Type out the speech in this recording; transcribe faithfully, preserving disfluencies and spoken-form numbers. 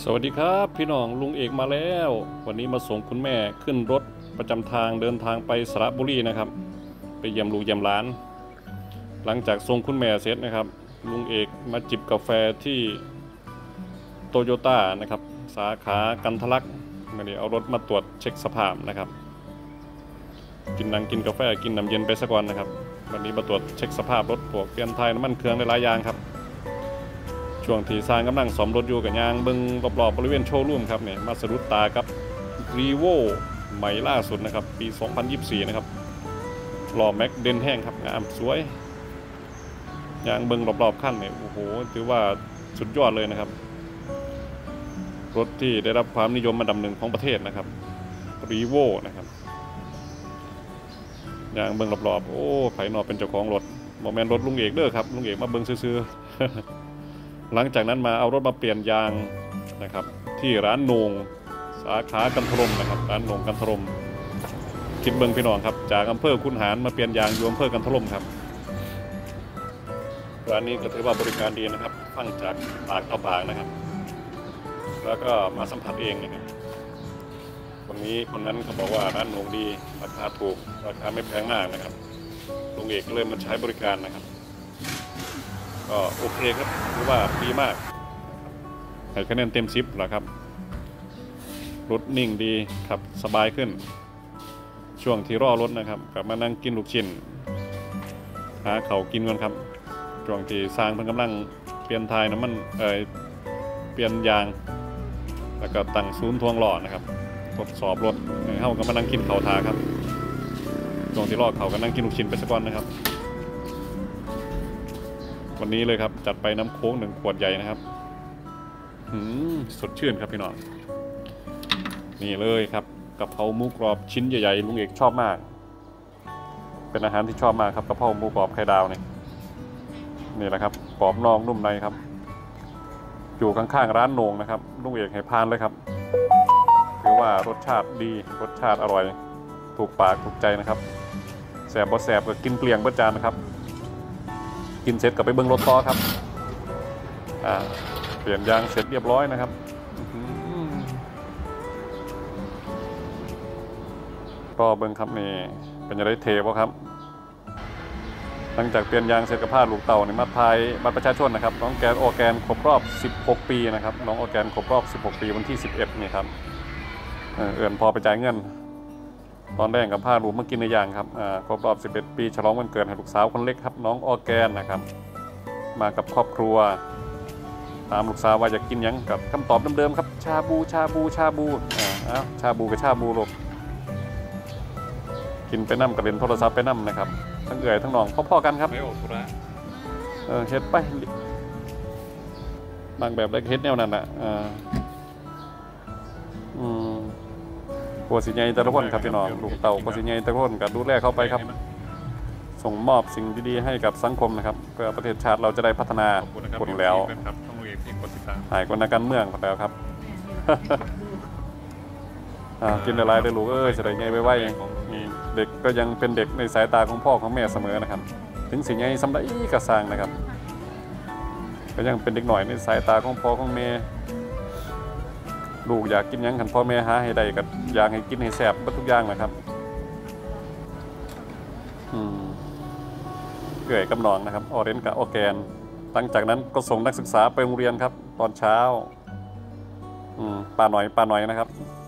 สวัสดีครับพี่น้องลุงเอกมาแล้ววันนี้มาส่งคุณแม่ขึ้นรถประจำทางเดินทางไปสระบุรีนะครับไปเยี่ยมลูกเยี่ยมหลานหลังจากส่งคุณแม่เสร็จนะครับลุงเอกมาจิบกาแฟที่โตโยต้านะครับสาขากันทะลักมาเนี่ยเอารถมาตรวจเช็คสภาพนะครับกินนังกินกาแฟกินน้ำเย็นไปสักวันนะครับวันนี้มาตรวจเช็คสภาพรถพวกเปลี่ยนไทยน้ำมันเครื่องหลายอย่างครับช่วงที่สร้างกำลังสมรถอยู่กับยางเบิ้งรอบๆบริเวณโชว์รูมครับเนี่ยมาสะดุดตากับ รีโว ใหม่ล่าสุดนะครับปีสองพันยี่สิบสี่นะครับล้อแม็กเด่นแห้งครับงามสวยยางเบิ้งรอบๆขั้นเนี่ยโอ้โหถือว่าสุดยอดเลยนะครับรถที่ได้รับความนิยมอันดับหนึ่งของประเทศนะครับ รีโว นะครับยางเบิ้งรอบๆโอ้ไผนอกเป็นเจ้าของรถโมเมนต์รถลุงเอกเด้อครับลุงเอกมาเบิ้งซื้อหลังจากนั้นมาเอารถมาเปลี่ยนยางนะครับที่ร้านโหน่งสาขากันทรมนะครับร้านโหน่งกันทรมคิดเบิ้งพี่น้องครับจากอำเภอคุนหารมาเปลี่ยนยางอยู่อำเภอกันทรมครับร้านนี้ก็ถือว่าบริการดีนะครับฟังจากปากต่อปากนะครับแล้วก็มาสัมผัสเองนะครับคนนี้คนนั้นเขาบอกว่าร้านโหน่งดีราคาถูกราคาไม่แพงมากนะครับลุงเอกก็เลยมาใช้บริการนะครับก็โอเคครับถือว่าดีมากให้คะแนนเต็มสิบแหละครับรถนิ่งดีขับสบายขึ้นช่วงที่รอรถนะครับกลับมานั่งกินลูกชิ้นหาเขากินกันครับช่วงที่สร้างเพิ่งกำลังเปลี่ยนทายน้ำมันเอ่ยเปลี่ยนยางแล้วก็ตั้งศูนย์ทวงหล่อนะครับทดสอบรถเข้ากับมานั่งกินเขาทาครับช่วงที่รอเขาก็นั่งกินลูกชิ้นไปสักวันนะครับวันนี้เลยครับจัดไปน้ำโค้งหนึ่งขวดใหญ่นะครับหืมสดชื่นครับพี่น้องนี่เลยครับกะเพราหมูกรอบชิ้นใหญ่ๆลุงเอกชอบมากเป็นอาหารที่ชอบมากครับกะเพราหมูกรอบไข่ดาวนี่นี่แหละครับกรอบนอกนุ่มในครับอยู่ข้างๆร้านโหน่งนะครับลุงเอกให้พานเลยครับคือว่ารสชาติดีรสชาติอร่อยถูกปากถูกใจนะครับแสบบ่แสบก็กินเกลี่ยงเบิดจานนะครับกินเสร็จก็ไปเบิ้งรถต่อครับอ่าเปลี่ยนยางเสร็จเรียบร้อยนะครับก็เบิ้งครับนี่เป็นยังไงเทวะครับหลังจากเปลี่ยนยางเสร็จกับผ้าลูกเต่านี่มาทายบัตรประชาชนนะครับน้องแกนออแกนครบรอบสิบหกปีนะครับน้องออแกนครบรอบสิบหกปีวันที่สิบเอ็ดนี่ครับเอื่นพอไปจ่ายเงินตอนแรกกับผ้าลูกเมื่อกินในยางครับครบรอบสิบเอ็ดปีฉลองวันเกิดให้ลูกสาวคนเล็กครับน้องออแกนนะครับมากับครอบครัวตามลูกสาวว่าอยากกินยังกับคำตอบเดิมๆครับชาบูชาบูชาบูอ่าชาบูกับชาบูลูกกินไปนั่มกับเล่นโทรศัพท์ไปนั่มนะครับทั้งเอื่อยทั้งหนองพ่อๆกันครับไม่โอทุระเออเฮ็ดไปบางแบบได้เฮ็ดแนวนั้นอ่ะอ่าอืมกัวสิใหญ่แต่ละคนครับพี่น้องลูกเต่ากัวสิใหญ่แต่ละคนก็ดูแลเข้าไปครับส่งมอบสิ่งดีๆให้กับสังคมนะครับเพื่อประเทศชาติเราจะได้พัฒนาคนแล้วหายคนนักการเมืองแล้วครับกินอะไรได้ลูกเอ้ยจะได้ไงไว้เด็กก็ยังเป็นเด็กในสายตาของพ่อของแม่เสมอนะครับถึงสิ่งไงสำหรับอีกระซังนะครับก็ยังเป็นเด็กหน่อยในสายตาของพ่อของแม่ลูกอยากกินยังขันพ่อแม่หาให้ได้กับอยากให้กินให้แซ่บทุกอย่างนะครับเกลื่อยกำนองนะครับออเรนกับออแกนหลังจากนั้นก็ส่งนักศึกษาไปโรงเรียนครับตอนเช้าป่าหน่อยป่าหน่อยนะครับ